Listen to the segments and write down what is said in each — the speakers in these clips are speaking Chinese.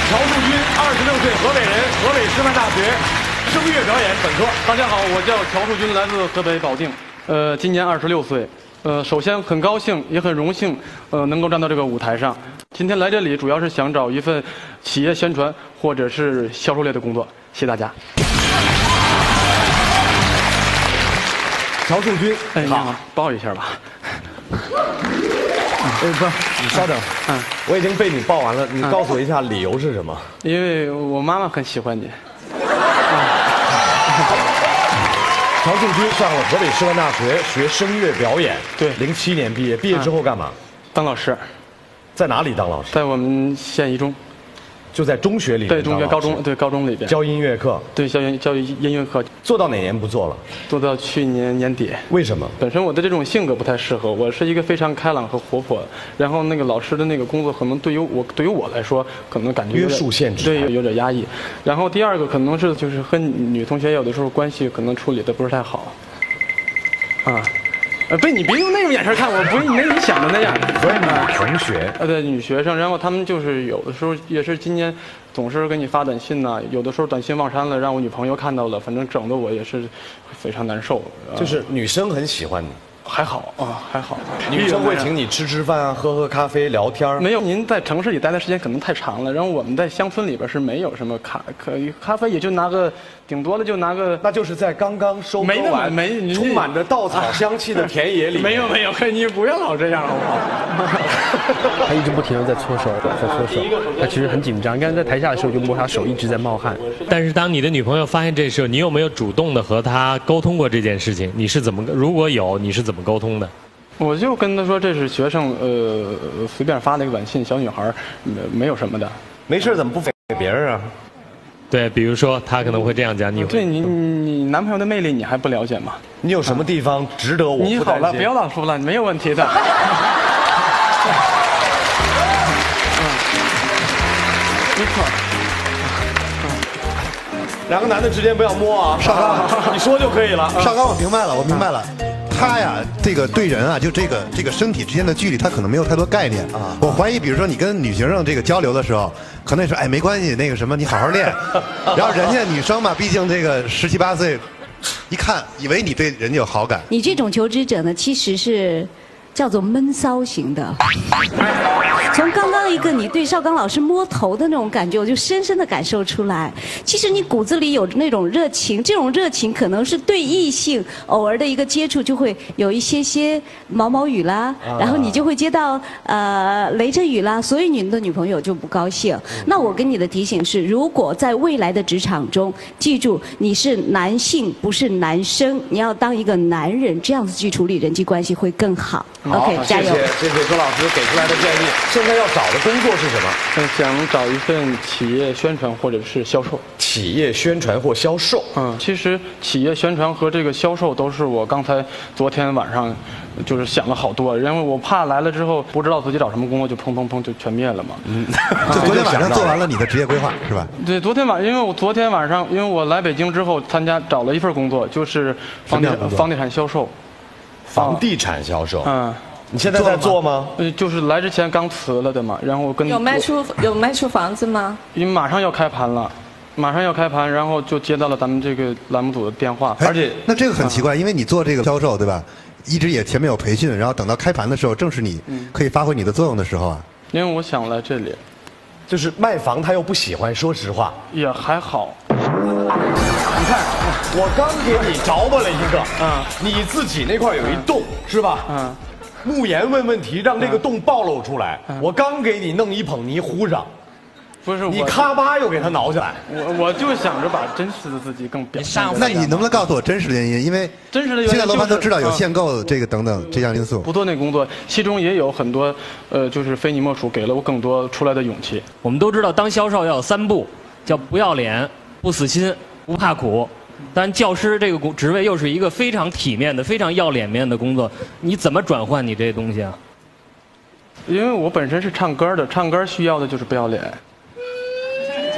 朴树军，26岁，河北人，河北师范大学声乐表演本科。 大家好，我叫朴树军，来自河北保定，今年26岁。首先很高兴，也很荣幸，能够站到这个舞台上。今天来这里主要是想找一份企业宣传或者是销售类的工作。谢谢大家。 朴树军， 哎，你好，抱一下吧。 不，你稍等。我已经被你抱完了，你告诉我一下理由是什么？ 因为我妈妈很喜欢你。 朴树军上了河北师范大学学声乐表演， 对 ，07年毕业，毕业之后干嘛？ 当老师。 在哪里当老师？ 在我们县一中。就在中学里面。 对，中学、高中，对，高中里边。 教音乐课。 对，教音乐课。 做到哪年不做了？ 做到去年年底。 为什么？ 本身我的这种性格不太适合，我是一个非常开朗和活泼，然后那个老师的那个工作可能对于我来说，可能感觉约束限制， 对，有点压抑。然后第二个可能是就是和女同学有的时候关系可能处理的不是太好。不，你别用那种眼神看我，不是没你想的那样。 所以女同学， 对，女学生，然后他们就是有的时候也是今年总是给你发短信呐，有的时候短信忘删了，让我女朋友看到了，反正整的我也是非常难受。 就是女生很喜欢你。 还好啊，还好。 女生会请你吃饭啊，喝咖啡，聊天。 没有，您在城市里待的时间可能太长了，然后我们在乡村里边是没有什么咖啡，也就拿个，顶多了就拿个。 那就是在刚刚收割完、充满着稻草香气的田野里。 没有，你不要老这样好不好？ 他一直不停地在搓手，他其实很紧张。刚才在台下的时候就摸他手，一直在冒汗。 但是当你的女朋友发现这时候，你有没有主动的和她沟通过这件事情？你是怎么？如果有，你是怎么沟通的？ 我就跟他说这是学生，随便发了一个短信，小女孩，没有什么的。 没事，怎么不给别人啊？ 对，比如说他可能会这样讲，你对你男朋友的魅力你还不了解吗？ 你有什么地方值得我不担心？ 你好了，不要老说了，没有问题的。没错。 两个男的之间不要摸啊， 少刚， 你说就可以了。 少刚，我明白了。他呀，这个对人啊，就这个身体之间的距离，他可能没有太多概念啊。我怀疑，比如说你跟女学生这个交流的时候，可能你说哎没关系，那个什么你好好练，然后人家女生嘛，毕竟这个17、18岁，一看以为你对人家有好感。 你这种求职者呢，其实是叫做闷骚型的。从刚刚一个你对少刚老师摸头的那种感觉，我就深深的感受出来，其实你骨子里有那种热情，这种热情可能是对异性偶尔的一个接触就会有一些毛毛雨啦，然后你就会接到雷阵雨啦，所以你的女朋友就不高兴。那我给你的提醒是，如果在未来的职场中，记住你是男性不是男生，你要当一个男人，这样子去处理人际关系会更好。OK， 加油！ 谢谢周老师给出来的建议。现在要找的工作是什么？ 想找一份企业宣传或者是销售。 企业宣传或销售。 其实企业宣传和这个销售都是我刚才昨天晚上就是想了好多，因为我怕来了之后不知道自己找什么工作就砰就全灭了嘛。 就昨天晚上做完了你的职业规划是吧？对， 昨天晚上，因为我来北京之后找了一份工作，就是房地产销售。 房地产销售。你现在在做吗？ 就是来之前刚辞了的嘛，然后有卖出房子吗？ 因为马上要开盘了，然后就接到了咱们这个栏目组的电话， 而且那这个很奇怪，因为你做这个销售对吧，一直也前面有培训，然后等到开盘的时候，正是你可以发挥你的作用的时候啊。 因为我想来这里， 就是卖房他又不喜欢，说实话也还好。 你看，我刚给你着吧了一个，你自己那块有一洞是吧？慕言问问题，让这个洞暴露出来。我刚给你弄一捧泥糊上， 不是你咔吧又给它挠下来。 我就想着把真实的自己更表现。 那你能不能告诉我真实的原因？因为现在楼盘都知道有限购这个等等这项因素。 不做那工作，其中也有很多就是非你莫属，给了我更多出来的勇气。 我们都知道，当销售要有3不，叫不要脸、不死心、不怕苦。但教师这个职位又是一个非常体面的、非常要脸面的工作，你怎么转换你这东西啊？ 因为我本身是唱歌的，唱歌需要的就是不要脸。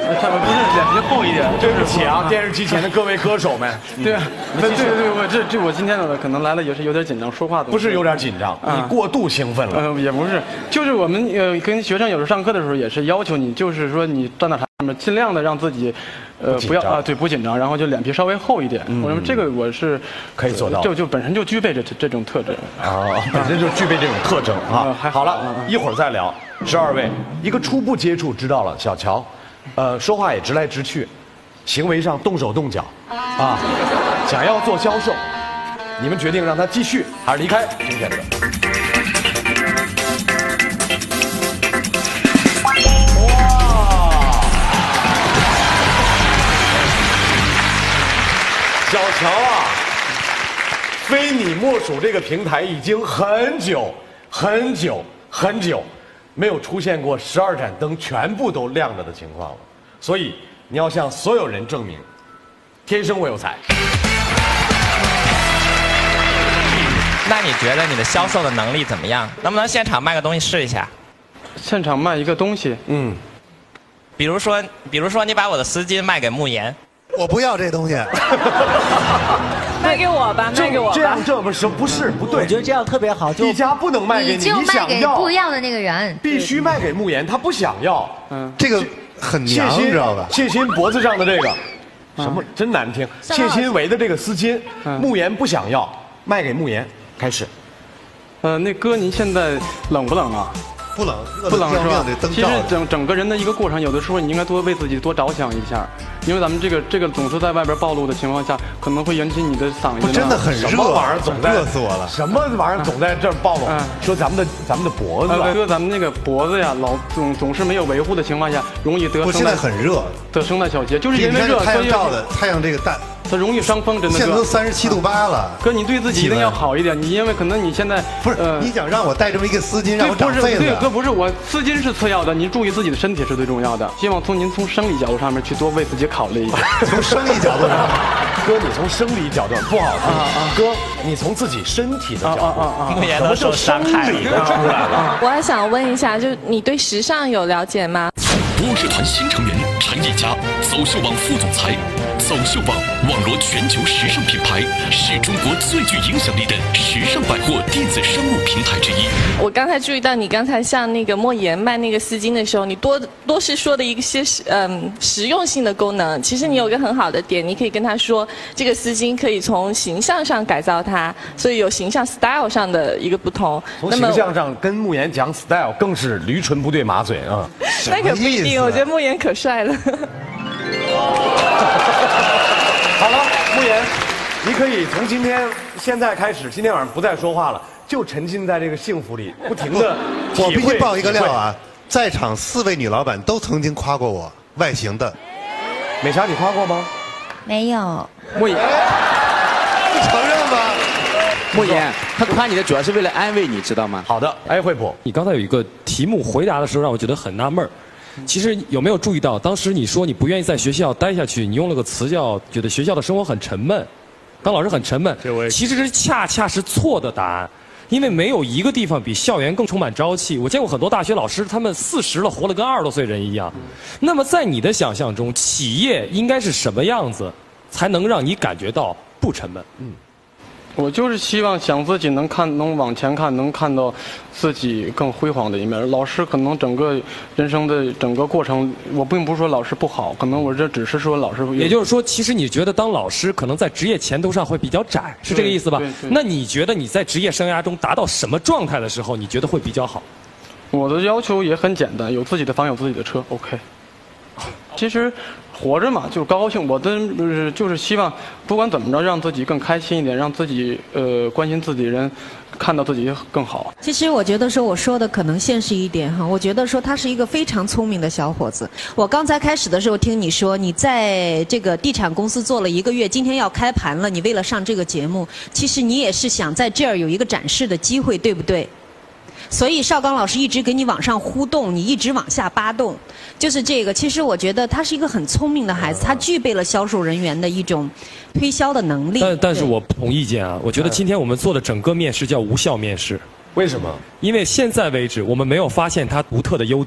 不是脸皮厚一点， 对不起啊，电视机前的各位歌手们。 对啊，对，我今天呢可能来了也是有点紧张，说话不是有点紧张，你过度兴奋了。 也不是，就是我们跟学生有时候上课的时候也是要求你，就是说你站到台上面，尽量的让自己，不要啊，对，不紧张，然后就脸皮稍微厚一点。我说这个我是可以做到， 就本身就具备这种特征啊，本身就具备这种特征啊。好了，一会儿再聊。12位，一个初步接触知道了，小乔，说话也直来直去，行为上动手动脚，啊，想要做销售，你们决定让他继续还是离开？请选择。小乔啊，非你莫属这个平台已经很久没有出现过12盏灯全部都亮着的情况了，所以你要向所有人证明，天生我有才。 那你觉得你的销售的能力怎么样？能不能现场卖个东西试一下？ 现场卖一个东西， 比如说你把我的丝巾卖给慕言。 我不要这东西， 卖给我吧，卖给我吧。 这不是不对， 我觉得这样特别好。 一家不能卖给你， 就卖给不要的那个人， 必须卖给慕言，他不想要。 这个很娘，知道吧？ 谢欣脖子上的这个，什么真难听？谢欣围的这个丝巾，慕言不想要，卖给慕言。开始。 那哥，您现在冷不冷啊？ 不冷， 不冷是吧？其实整个人的一个过程，有的时候你应该多为自己多着想一下，因为咱们这个总是在外边暴露的情况下，可能会引起你的嗓音。 真的很热， 什么玩意儿总在热死我了？ 什么玩意儿总在这儿暴露？说咱们的脖子， 哥，咱们那个脖子呀，总是没有维护的情况下，容易得。 我现在很热， 得声带小结，就是因为热， 太阳照的太阳这个大。 它容易伤风，真的。 现在都37度8了。 哥，你对自己一定要好一点。你因为可能你现在不是，你想让我带这么一个丝巾让我长痱子？ 对，哥不是，我丝巾是次要的，您注意自己的身体是最重要的。希望您从生理角度上面去多为自己考虑一点。 从生理角度上， 哥，你从生理角度不好听。哥，你从自己身体的角度。 慕言都受伤害了， 出来了。 我还想问一下，就你对时尚有了解吗？ 多社团新成员陈一家，走秀网副总裁。走秀网网罗全球时尚品牌，是中国最具影响力的时尚百货电子商务平台之一。 我刚才注意到你刚才向那个莫言卖那个丝巾的时候，你多是说的一些实用性的功能。其实你有个很好的点，你可以跟他说，这个丝巾可以从形象上改造它，所以有形象 style 上的一个不同。 从形象上跟慕言讲 style 更是驴唇不对马嘴啊。 那可不一定，我觉得慕言可帅了。 好了，慕言，你可以从现在开始，今天晚上不再说话了，就沉浸在这个幸福里，不停的体会。 我必须爆一个料啊，在场4位女老板都曾经夸过我外形的。 美莎，你夸过吗？ 没有。 莫言， 不承认吗？ 莫言，他夸你的主要是为了安慰你，知道吗？ 好的，哎，惠普， 你刚才有一个题目回答的时候，让我觉得很纳闷儿。其实有没有注意到，当时你说你不愿意在学校待下去，你用了个词叫觉得学校的生活很沉闷，当老师很沉闷。其实这恰恰是错的答案，因为没有一个地方比校园更充满朝气。我见过很多大学老师，他们40了，活得跟20多岁人一样。那么在你的想象中，企业应该是什么样子，才能让你感觉到不沉闷？ 我就是希望想自己能往前看，能看到自己更辉煌的一面。老师可能整个人生的整个过程，我并不是说老师不好，可能我这只是说老师。 也就是说，其实你觉得当老师可能在职业前途上会比较窄，是这个意思吧？那你觉得你在职业生涯中达到什么状态的时候，你觉得会比较好？ 我的要求也很简单，有自己的房，有自己的车 ，OK。其实活着嘛，就是高高兴。我的就是希望，不管怎么着，让自己更开心一点，让自己关心自己的人看到自己更好。 其实我觉得说我说的可能现实一点哈，我觉得说他是一个非常聪明的小伙子。我刚才开始的时候听你说你在这个地产公司做了1个月，今天要开盘了，你为了上这个节目，其实你也是想在这儿有一个展示的机会，对不对？所以邵刚老师一直给你往上互动，你一直往下扒动，就是这个。其实我觉得他是一个很聪明的孩子，他具备了销售人员的一种推销的能力。 但是我不同意见啊，我觉得今天我们做的整个面试叫无效面试。 为什么？ 因为现在为止我们没有发现他独特的优点。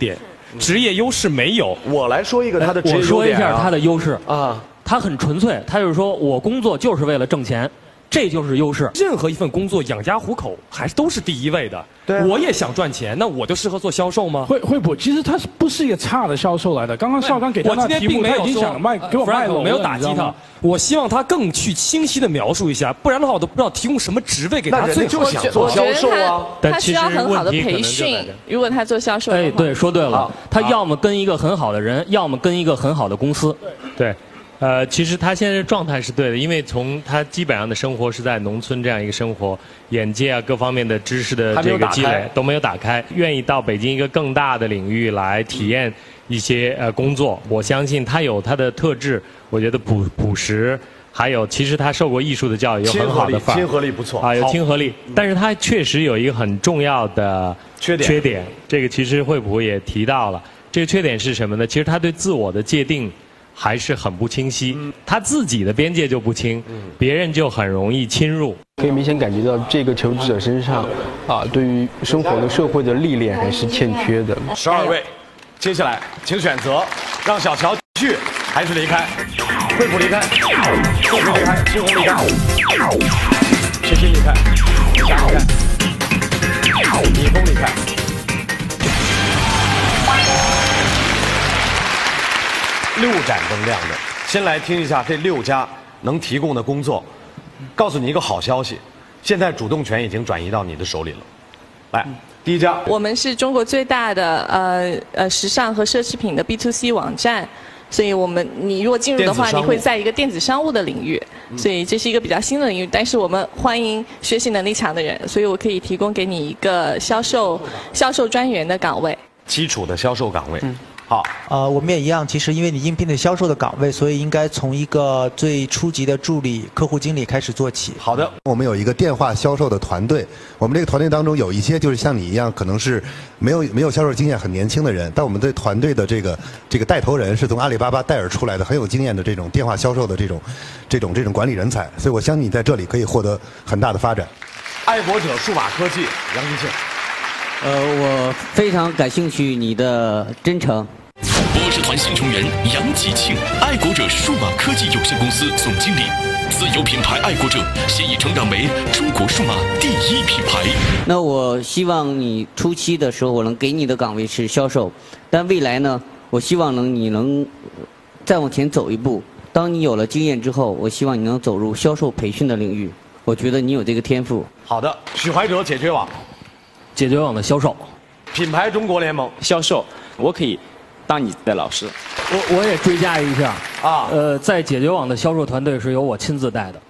职业优势没有。 我来说一个他的职业优我说一点啊下他的优势啊， 他很纯粹，他就是说我工作就是为了挣钱，这就是优势。 任何一份工作养家糊口还是都是第一位的。 对啊我也想赚钱，那我就适合做销售吗？ 惠普其实他不是一个差的销售来的。刚刚少刚给他我今天那题目，他已经并没有说想给我卖 Frank， 楼了， 我没有打击他你知道吗。 我希望他更去清晰的描述一下，不然的话我都不知道提供什么职位给他最好。 我觉得他需要很好的培训。如果他做销售， 哎，对，说对了，他要么跟一个很好的人，要么跟一个很好的公司。 对。其实他现在的状态是对的，因为从他基本上的生活是在农村这样一个生活，眼界啊各方面的知识的这个积累都没有打开，愿意到北京一个更大的领域来体验一些工作。我相信他有他的特质，我觉得朴实，还有其实他受过艺术的教育，有很好的范儿， 亲和力不错啊，有亲和力。但是他确实有一个很重要的缺点，这个其实惠普也提到了，这个缺点是什么呢？其实他对自我的界定还是很不清晰，他自己的边界就不清，别人就很容易侵入。 可以明显感觉到这个求职者身上，对于生活的社会的历练还是欠缺的。 12位，接下来请选择，让小乔去还是离开？惠普离开，惠普离开，新红离开，学习离开，李霞离开，李峰离开。6盏灯亮着，先来听一下这6家能提供的工作。告诉你一个好消息，现在主动权已经转移到你的手里了。来，第一家， 我们是中国最大的时尚和奢侈品的 B2C 网站，所以你如果进入的话，你会在一个电子商务的领域，所以这是一个比较新的领域。但是我们欢迎学习能力强的人，所以我可以提供给你一个销售专员的岗位， 基础的销售岗位。好， 我们也一样。其实因为你应聘的销售的岗位，所以应该从一个最初级的助理、客户经理开始做起。 好的，我们有一个电话销售的团队。我们这个团队当中有一些就是像你一样，可能是没有销售经验、很年轻的人，但我们对团队的这个带头人是从阿里巴巴戴尔出来的，很有经验的这种电话销售的这种管理人才。所以我相信你在这里可以获得很大的发展。 爱国者数码科技，杨吉庆。 我非常感兴趣你的真诚。 博士团新成员杨吉庆，爱国者数码科技有限公司总经理，自有品牌爱国者现已成长为中国数码第1品牌。 那我希望你初期的时候，我能给你的岗位是销售，但未来呢，我希望你能再往前走一步。当你有了经验之后，我希望你能走入销售培训的领域。我觉得你有这个天赋。 好的，许怀哲，解决网。 解决网的销售， 品牌中国联盟销售，我可以当你的老师。 我也追加一下啊，在解决网的销售团队是由我亲自带的。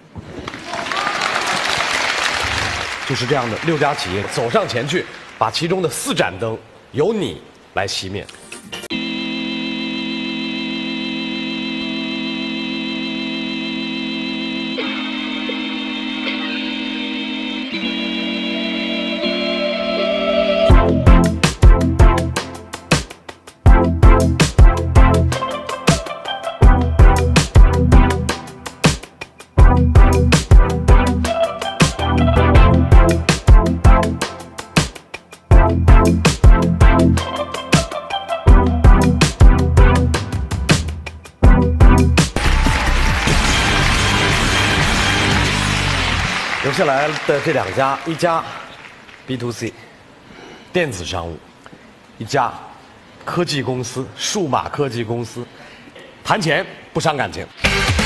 就是这样的6家企业走上前去，把其中的4盏灯由你来熄灭。留下来的这2家，一家 B2C 电子商务，一家科技公司数码科技公司，谈钱不伤感情。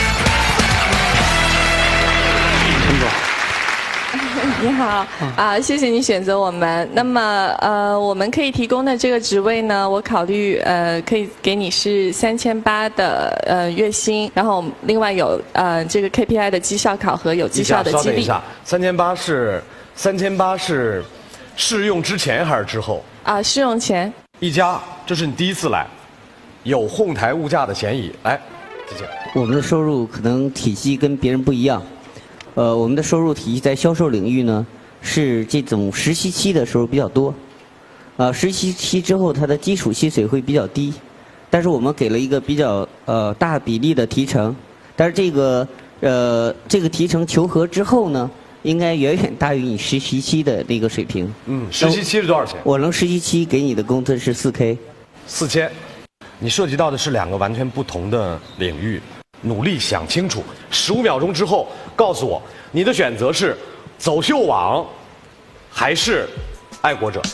陈总， 你好谢谢你选择我们。那么我们可以提供的这个职位呢，我考虑可以给你是3800的月薪，然后另外有这个 KPI 的绩效考核，有绩效的激励。 稍等一下，3800是试用之前还是之后？ 试用前。 一家，这是你第一次来，有哄抬物价的嫌疑。来，姐姐。 我们的收入可能体系跟别人不一样。我们的收入体系在销售领域呢，是这种实习期的收入比较多。实习期之后，它的基础薪水会比较低，但是我们给了一个比较大比例的提成，但是这个提成求核之后呢，应该远远大于你实习期的那个水平。 实习期是多少钱？ 我能实习期给你的工资是4K。 4000，你涉及到的是2个完全不同的领域，努力想清楚。15秒钟之后告诉我，你的选择是走秀网还是爱国者？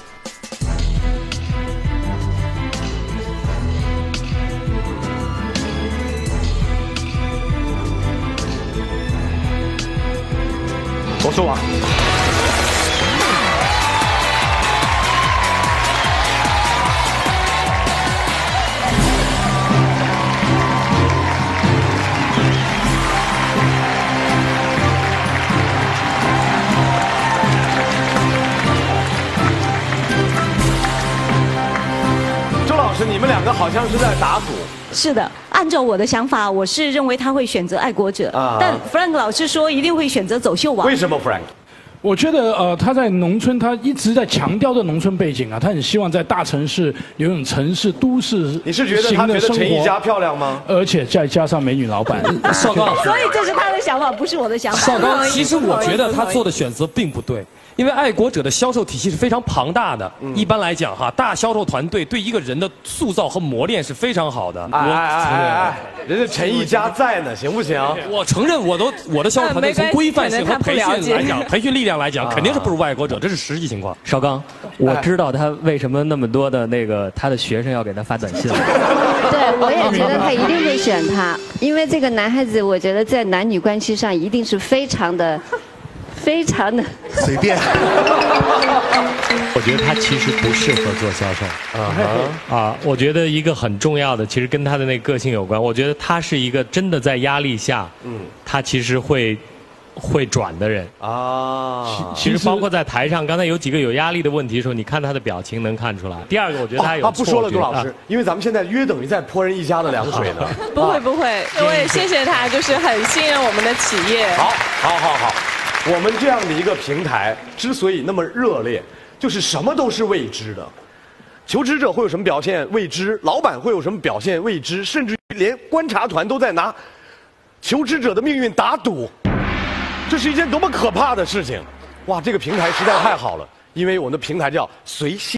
走秀网。周老师，你们2个好像是在打赌。 是的，按照我的想法，我是认为他会选择爱国者，但 Frank 老师说一定会选择走秀网。 为什么 Frank？ 我觉得他在农村，他一直在强调的农村背景啊，他很希望在大城市有一种城市都市。 你是觉得他觉得陈怡佳漂亮吗？ 而且再加上美女老板， 邵刚， 所以这是他的想法，不是我的想法。 邵刚，其实我觉得他做的选择并不对。因为爱国者的销售体系是非常庞大的，一般来讲哈，大销售团队对一个人的塑造和磨练是非常好的。 人家陈怡佳在呢，行不行？ 我承认我的销售团队从规范性和培训来讲，培训力量来讲，肯定是不如爱国者，这是实际情况。 邵刚，我知道他为什么那么多的他的学生要给他发短信了。 对，我也觉得他一定会选他，因为这个男孩子，我觉得在男女关系上一定是非常的随便。 我觉得他其实不适合做销售。我觉得一个很重要的，其实跟他的那个性有关。我觉得他是一个真的在压力下，他其实会转的人啊。其实包括在台上，刚才有几个有压力的问题的时候，你看他的表情能看出来。第二个，我觉得他有不说了，杜老师，因为咱们现在约等于在泼人一家的凉水呢。 不会，我也谢谢他，就是很信任我们的企业。 好。我们这样的一个平台之所以那么热烈，就是什么都是未知的。求职者会有什么表现未知，老板会有什么表现未知，甚至于连观察团都在拿求职者的命运打赌，这是一件多么可怕的事情！哇，这个平台实在太好了，因为我们的平台叫随性。